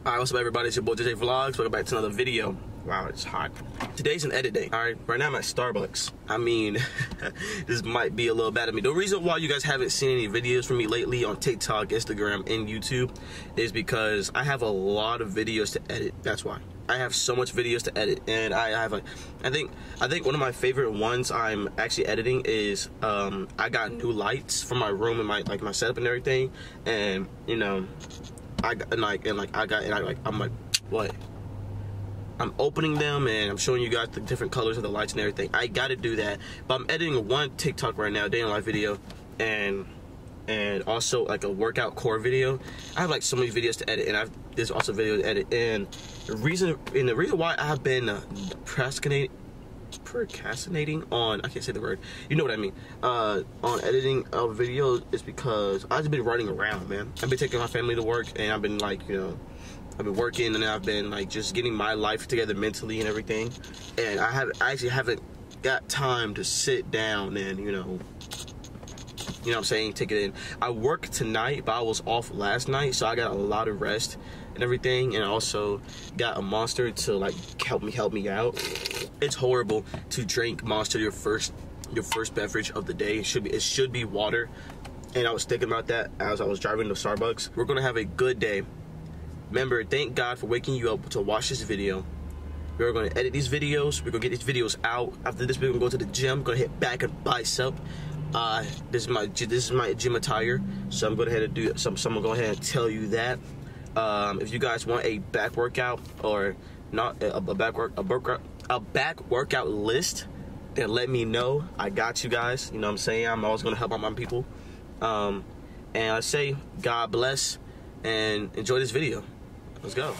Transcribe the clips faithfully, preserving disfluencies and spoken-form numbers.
Alright, what's up everybody, it's your boy J J Vlogs. Welcome back to another video. Wow, it's hot. Today's an edit day, alright? Right now I'm at Starbucks. I mean, this might be a little bad of me. The reason why you guys haven't seen any videos from me lately on TikTok, Instagram, and YouTube is because I have a lot of videos to edit. That's why. I have so much videos to edit, and I have a, I think, I think one of my favorite ones I'm actually editing is, um, I got new lights for my room and my, like, my setup and everything, and, you know, I got, and like, and like, I got, and I like, I'm like, what? I'm opening them and I'm showing you guys the different colors of the lights and everything. I gotta do that, but I'm editing one TikTok right now, day in life video, and and also like a workout core video. I have like so many videos to edit, and I've there's also video to edit. And the reason, and the reason why I've been uh, procrastinating, procrastinating on, I can't say the word, you know what I mean, uh, on editing a video is because I've been running around, man. I've been taking my family to work, and I've been like, you know, I've been working, and I've been like just getting my life together mentally and everything, and I have I actually haven't got time to sit down and, you know, you know what I'm saying, take it in. I work tonight, but I was off last night, so I got a lot of rest and everything, and I also got a Monster to like help me help me out. It's horrible to drink Monster your first your first beverage of the day. It should be it should be water, and I was thinking about that as I was driving to Starbucks. We're gonna have a good day. Remember, thank God for waking you up to watch this video. We're going to edit these videos. We're going to get these videos out. After this, we're going to go to the gym. Going to hit back and bicep. Uh, this is my this is my gym attire. So I'm going to do some. So I'm going to go ahead and tell you that. Um, if you guys want a back workout or not a, a back work a workout a back workout list, then let me know. I got you guys. You know what I'm saying? I'm always going to help out my people. Um, and I say God bless and enjoy this video. Let's go.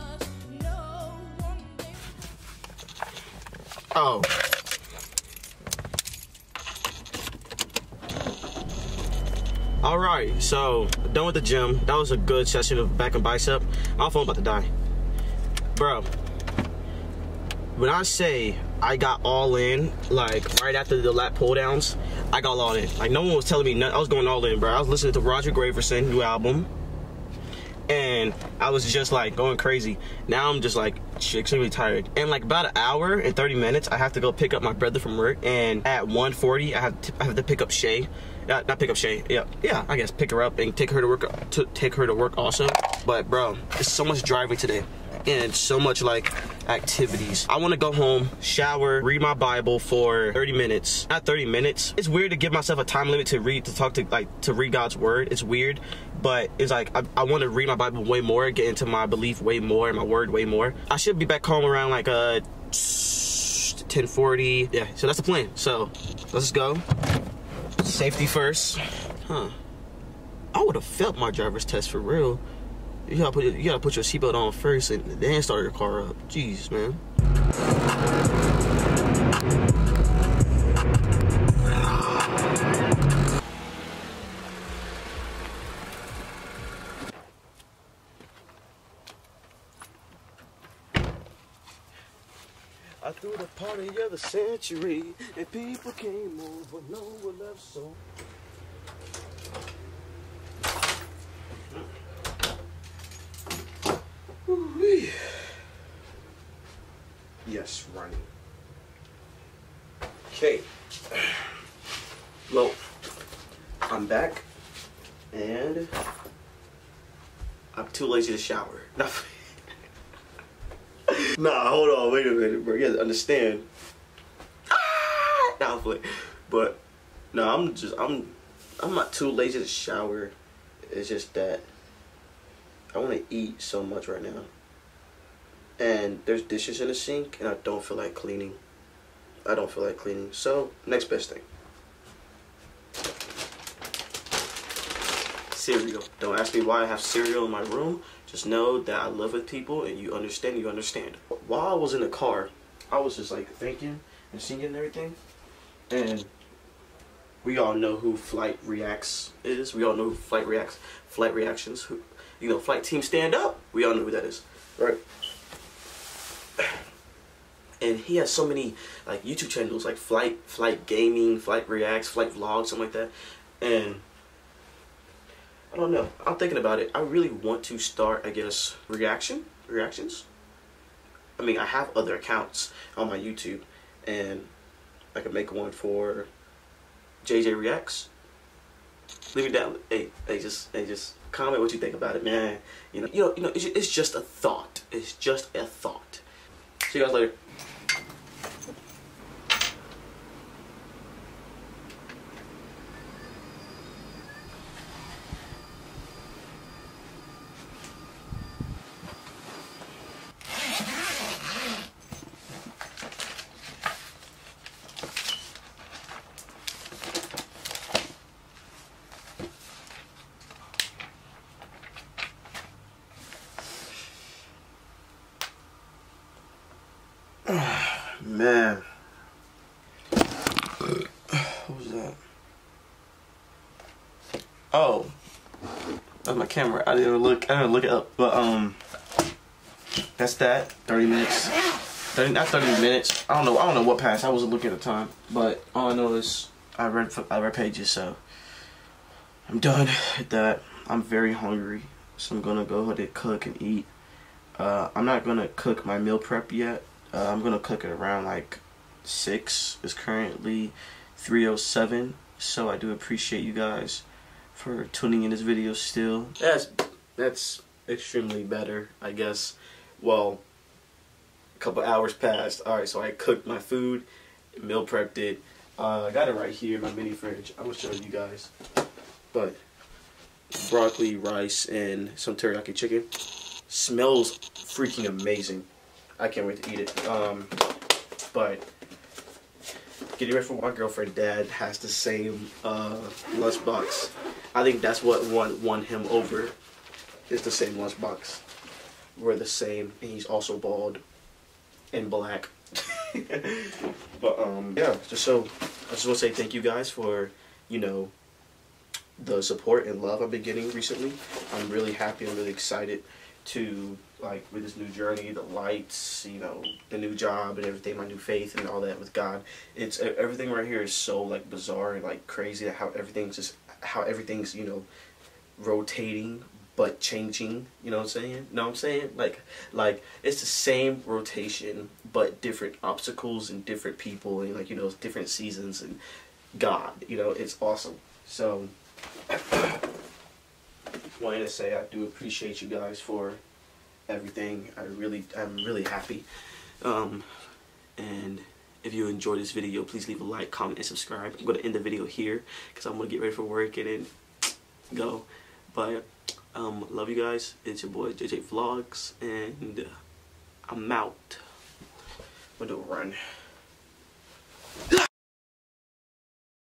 Oh, All right, so done with the gym. That was a good session of back and bicep. My phone about to die, bro. When I say I got all in, like right after the lat pull downs, I got all in. Like no one was telling me nothing. I was going all in, bro. I was listening to Roger Graverson new album, and I was just like going crazy. Now I'm just like extremely tired. And like about an hour and thirty minutes, I have to go pick up my brother from work. And at one forty, I have to, I have to pick up Shay. Not, not pick up Shay. Yeah, yeah. I guess pick her up and take her to work. To take her to work also. But bro, there's so much driving today, and so much like activities. I want to go home, shower, read my Bible for thirty minutes. Not thirty minutes. It's weird to give myself a time limit to read, to talk to, like, to read God's word. It's weird, but it's like, I, I want to read my Bible way more, get into my belief way more, my word way more. I should be back home around like uh, ten forty. Yeah, so that's the plan. So let's go. Safety first. Huh. I would have felt my driver's test for real. You gotta put, you gotta put your seatbelt on first and then start your car up. Jeez, man. I threw the party of the century, and people came over, no one left so. Ooh-wee. Yes, running. Okay. Well, I'm back, and I'm too lazy to shower. Nah, hold on, wait a minute, bro. You have to understand. Ah! Nah, I'm playing. But no, I'm just I'm I'm not too lazy to shower. It's just that I want to eat so much right now, and there's dishes in the sink, and I don't feel like cleaning. I don't feel like cleaning. So next best thing. Cereal. Don't ask me why I have cereal in my room. Just know that I live with people, and you understand, you understand. While I was in the car, I was just like thinking and singing and everything. And we all know who Flight Reacts is. We all know who Flight Reacts, Flight Reactions. Who, you know, Flight Team Stand Up. We all know who that is, right? And he has so many like YouTube channels, like Flight, Flight Gaming, Flight Reacts, Flight Vlogs, something like that. And I don't know. I'm thinking about it. I really want to start, I guess, reaction reactions. I mean, I have other accounts on my YouTube, and I could make one for J J Reacts. Leave it down. Hey, hey, just, hey, just comment what you think about it, man. You know, you know, you know. It's, it's just a thought. It's just a thought. See you guys later. Man, what was that? Oh, that's my camera. I didn't look. I didn't look it up. But um, that's that. Thirty minutes. thirty, not thirty minutes. I don't know. I don't know what passed. I wasn't looking at the time. But all I know is I read. I read pages. So I'm done with that. I'm very hungry, so I'm gonna go ahead and cook and eat. Uh, I'm not gonna cook my meal prep yet. Uh, I'm gonna cook it around like six. It's currently three oh seven, so I do appreciate you guys for tuning in this video still. That's that's extremely better, I guess. Well, a couple hours passed. All right, so I cooked my food, meal prepped it. Uh, I got it right here in my mini fridge. I'm gonna show you guys. But broccoli, rice, and some teriyaki chicken. Smells freaking amazing. I can't wait to eat it. Um, but getting ready for my girlfriend. Dad has the same uh, lunchbox. I think that's what won won him over. It's the same lunchbox. We're the same, and he's also bald and black. But um, yeah. Just so I just want to say thank you guys for, you know, the support and love I've been getting recently. I'm really happy. I'm really excited to, like, with this new journey, the lights, you know, the new job and everything, my new faith and all that with God. It's everything right here is so like bizarre and like crazy, how everything's just how everything's, you know, rotating but changing, you know what I'm saying? Know what I'm saying? Like, like it's the same rotation but different obstacles and different people and, like, you know, different seasons and God, you know, it's awesome. So wanted to say I do appreciate you guys for everything. I really, I'm really happy. Um, and if you enjoyed this video, please leave a like, comment, and subscribe. I'm going to end the video here because I'm going to get ready for work and then go. But um, love you guys. It's your boy J J Vlogs, and I'm out. I'm going to do a run.